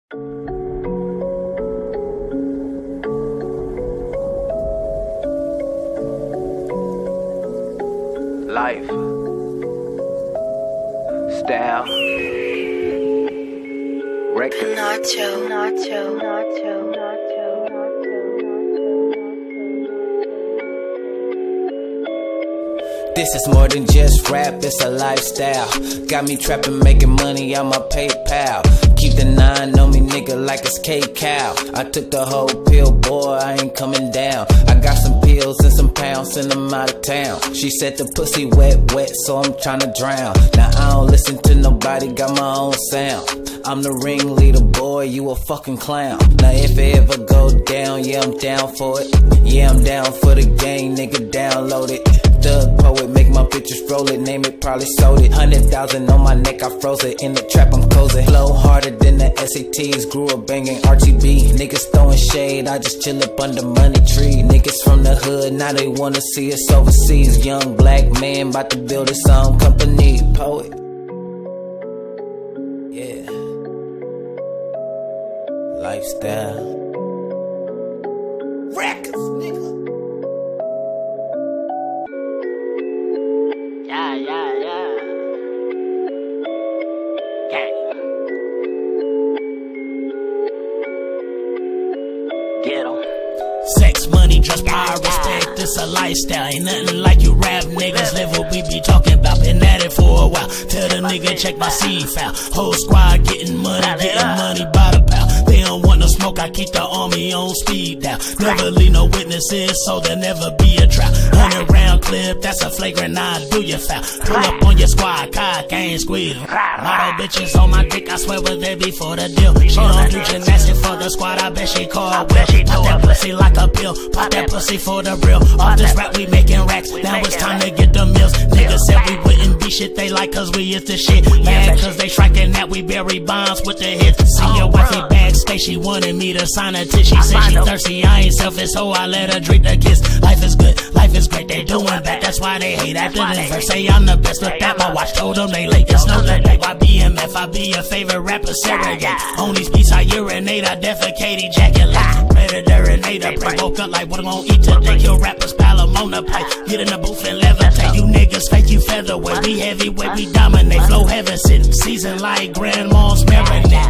Life, style, records. Nacho. This is more than just rap, it's a lifestyle. Got me trapping, making money on my PayPal. Keep the 9 on me, nigga, like it's K-Cow. I took the whole pill, boy, I ain't coming down. I got some pills and some pounds and I'm out of town. She said the pussy wet, so I'm tryna drown. Now I don't listen to nobody, got my own sound. I'm the ringleader, boy, you a fucking clown. Now if it ever go down, yeah, I'm down for it. Yeah, I'm down for the game, nigga, download it. Thug poet, make my bitches roll it, name it, probably sold it. 100,000 on my neck, I froze it. In the trap, I'm cozy. Flow harder than the SATs, grew up banging RGB. Niggas throwing shade, I just chill up under money tree. Niggas from the hood, now they wanna see us overseas. Young black man, about to build his own company. Poet. Yeah. Lifestyle. Records, nigga. Yeah. Gang. Get 'em. Sex, money, trust, power, respect, it's a lifestyle. Ain't nothing like you rap niggas live what we be talking about. Been at it for a while. Tell the nigga check my seed file. Whole squad getting money by the pound. They don't want no smoke, I keep the army on speed down. Never leave no witnesses, so there'll never be a trial. 100 round clip, that's a flagrant 9, do your foul. Pull up on your squad, cock, ain't squeal. Model bitches on my dick, I swear was there before the deal. She don't do gymnastics for the squad, I bet she called Will. Pop that pussy like a pill, pop that pussy for the real. Off this rap, we making racks, now it's time to get the meals. Niggas said we wouldn't be shit, they like cause we is the shit. Mad cause they striking that we bury bombs with the hits. See your wifey backstage, she wanted me to sign a tip. She said she thirsty, I ain't selfish, so I let her drink the kiss. Life is good, life is great, they doing bad, that's why they hate after this verse. Say I'm the best, look at my watch, told them they late. It's no that day, why BMF, I be your favorite rapper, surrogate. On these beats I urinate, I defecate, ejaculate. Predator, pray, woke up like what I'm gonna eat today. Kill rappers, pile them on the plate. Get in the booth and levitate. You niggas fake, you featherweight. We heavyweight, we dominate. Flow heaven sitting, season like grandma's marinade.